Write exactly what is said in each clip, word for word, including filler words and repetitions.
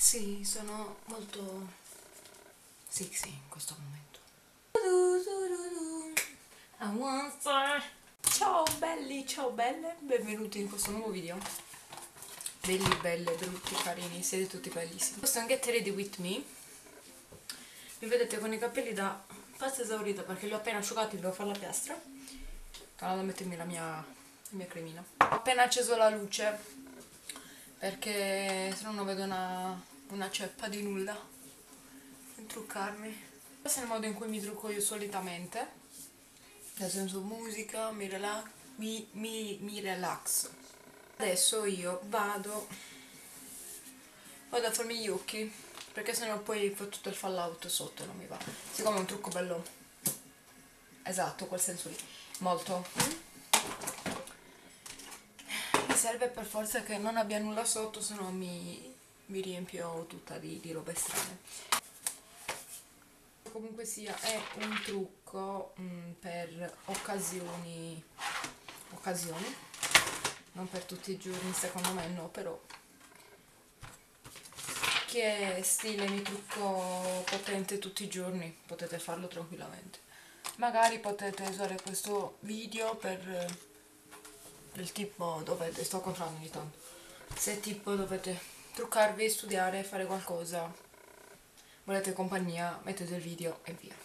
Sì, sono molto sexy in questo momento. I want some. Ciao belli, ciao belle, benvenuti in questo nuovo video. Belli, belle, brutti, carini, siete tutti bellissimi. Questo è un Get Ready With Me. Mi vedete con i capelli da pasta esaurita perché li ho appena asciugati, devo fare la piastra. Sto andando a mettermi la mia, la mia cremina. Ho appena acceso la luce perché se no non vedo una, una ceppa di nulla per truccarmi. Questo è il modo in cui mi trucco io solitamente, nel senso musica, mi, rela mi, mi, mi relax. Adesso io vado vado a farmi gli occhi perché sennò poi fa tutto il fallout sotto e non mi va. Siccome è un trucco bello esatto, quel senso lì, molto mi serve per forza che non abbia nulla sotto, sennò mi, mi riempio tutta di, di robe strane. Comunque sia, è un trucco mh, per occasioni occasioni, non per tutti i giorni, secondo me no, però che stile mi trucco potente tutti i giorni, potete farlo tranquillamente. Magari potete usare questo video per il tipo dovete, sto controllando ogni tanto, se tipo dovete truccarvi, studiare, fare qualcosa, volete compagnia, mettete il video e via.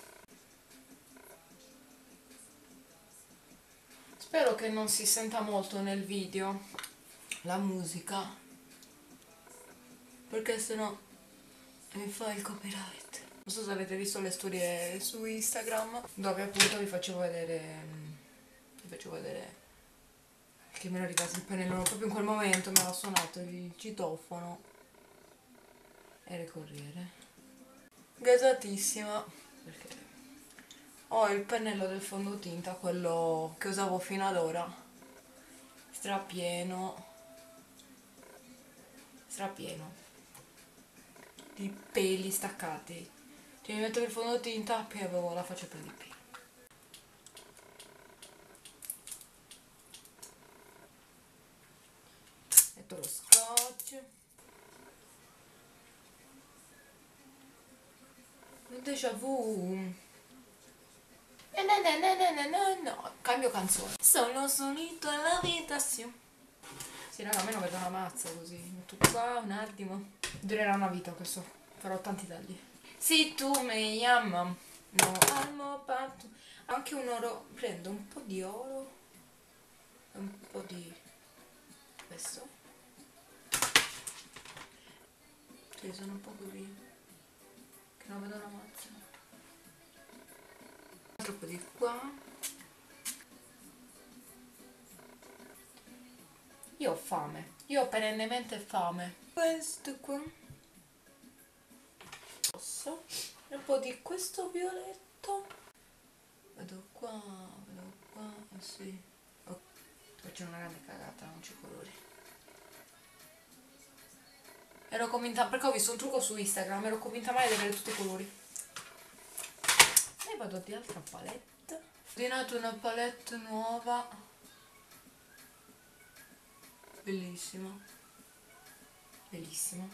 Spero che non si senta molto nel video la musica, perché sennò mi fa il copyright. Non so se avete visto le storie su Instagram dove appunto vi facevo vedere vi facevo vedere che mi era arrivato il pennellone proprio in quel momento, mi aveva suonato il citofono. Era il corriere. Gasatissima perché ho il pennello del fondotinta, quello che usavo fino ad ora, strapieno strapieno di peli staccati. Cioè mi mettevo il fondotinta e poi avevo la faccia piena di peli. Metto lo scotch. Un déjà vu. No, no, no, no, no, no, no. Cambio canzone. Sono solito alla vita, sì. Sì, raga, a me non vedo una mazza così. Metto qua un attimo. Durerà una vita questo. Farò tanti tagli. Si tu mi ama, no amo patto. Anche un oro. Prendo un po' di oro. Un po' di questo. Sì, sono un po' così. Che non vedo una mazza. Un altro po' di qua. Io ho fame, io ho perennemente fame. Questo qua. Rosso. E un po' di questo violetto. Vedo qua, vedo qua, eh sì. Oh, faccio una grande cagata, non c'è colori. Ero convinta, perché ho visto un trucco su Instagram, ero convinta mai di avere tutti i colori. E vado di altra palette. Ho ordinato una palette nuova. Bellissima. Bellissima.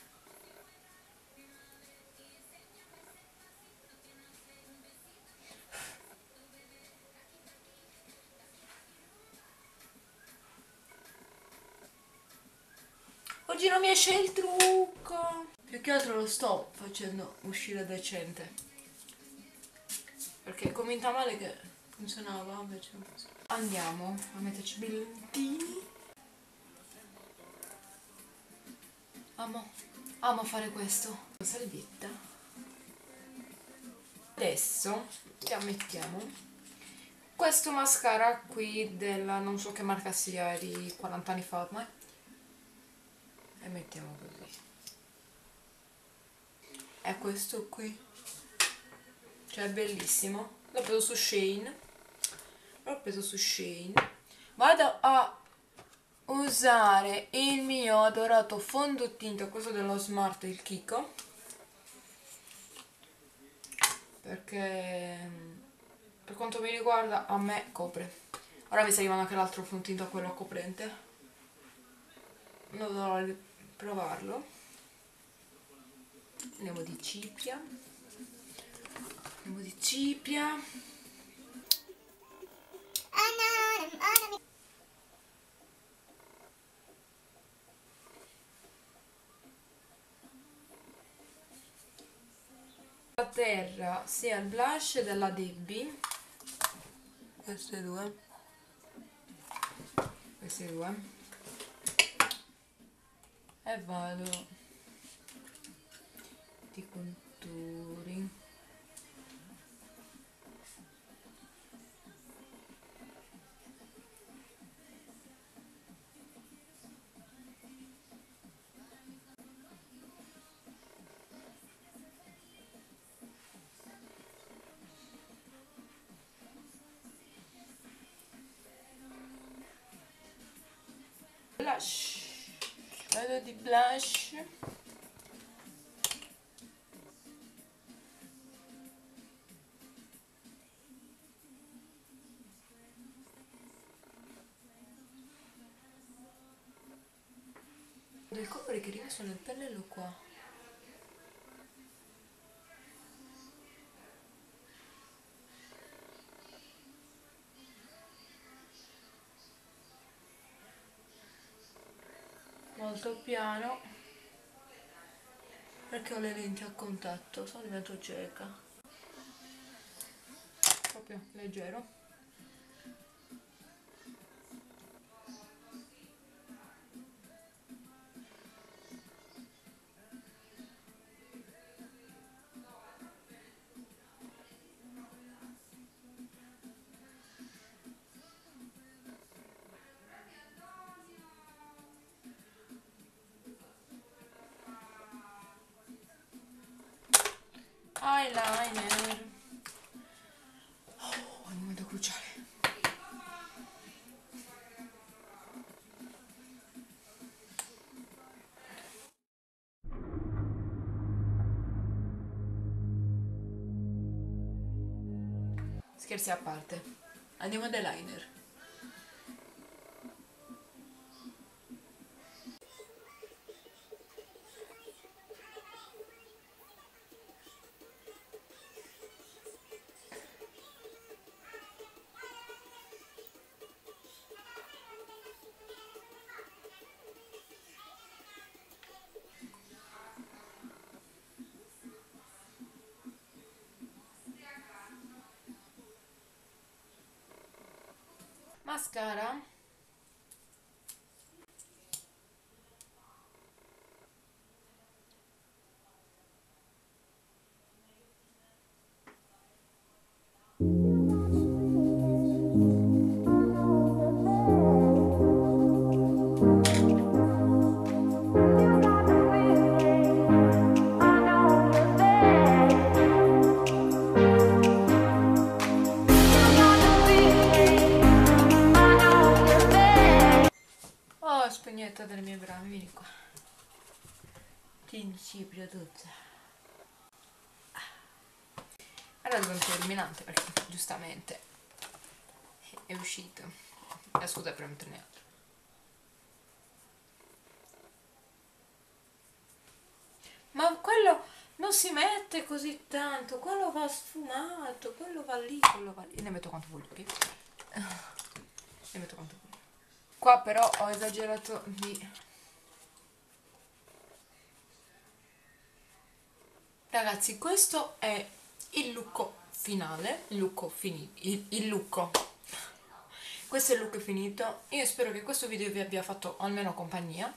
Oggi non mi esce il trucco. Più che altro lo sto facendo uscire decente. Perché è convinta male che funzionava, invece non funziona. Andiamo a metterci i brillantini. Amo, amo fare questo. Salvietta. Adesso ci mettiamo questo mascara qui della non so che marca sia, di quaranta anni fa ormai. E mettiamo così. È questo qui. Cioè è bellissimo. L'ho preso su Shein. L'ho preso su Shein. Vado a usare il mio adorato fondotinta, questo dello Smart, il Kiko, perché per quanto mi riguarda a me copre. Ora mi sta arrivando anche l'altro fondotinta, quello coprente. Non dovrò provarlo. Andiamo di cipria. Andiamo di cipria. A terra sia il blush della Debbie, queste due, queste due, e vado di conturi. Blush, vado di blush. Del colore che arriva sul pennello qua. Molto piano, perché ho le lenti a contatto, sono diventato cieca. Proprio leggero. Eyeliner. Oh, è il momento cruciale. Scherzi a parte, andiamo ad eyeliner. Mascara. Spegnetta delle mie brame, vieni qua. Ti inciprio tutta. Ora devo mettere l'illuminante perché giustamente è uscito. La scusa per metterne altro. Ma quello non si mette così tanto, quello va sfumato, quello va lì, quello va lì. Ne metto quanto voglio, ok? Ne metto quanto voglio. Qua però ho esagerato di... Ragazzi, questo è il look finale, il look finito, il, il look. Questo è il look finito. Io spero che questo video vi abbia fatto almeno compagnia.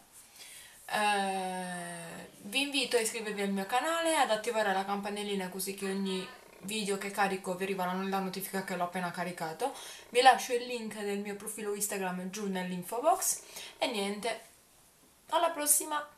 Eh, vi invito a iscrivervi al mio canale, ad attivare la campanellina così che ogni video che carico vi arriva la notifica che l'ho appena caricato. Vi lascio il link del mio profilo Instagram giù nell'info box e niente, alla prossima!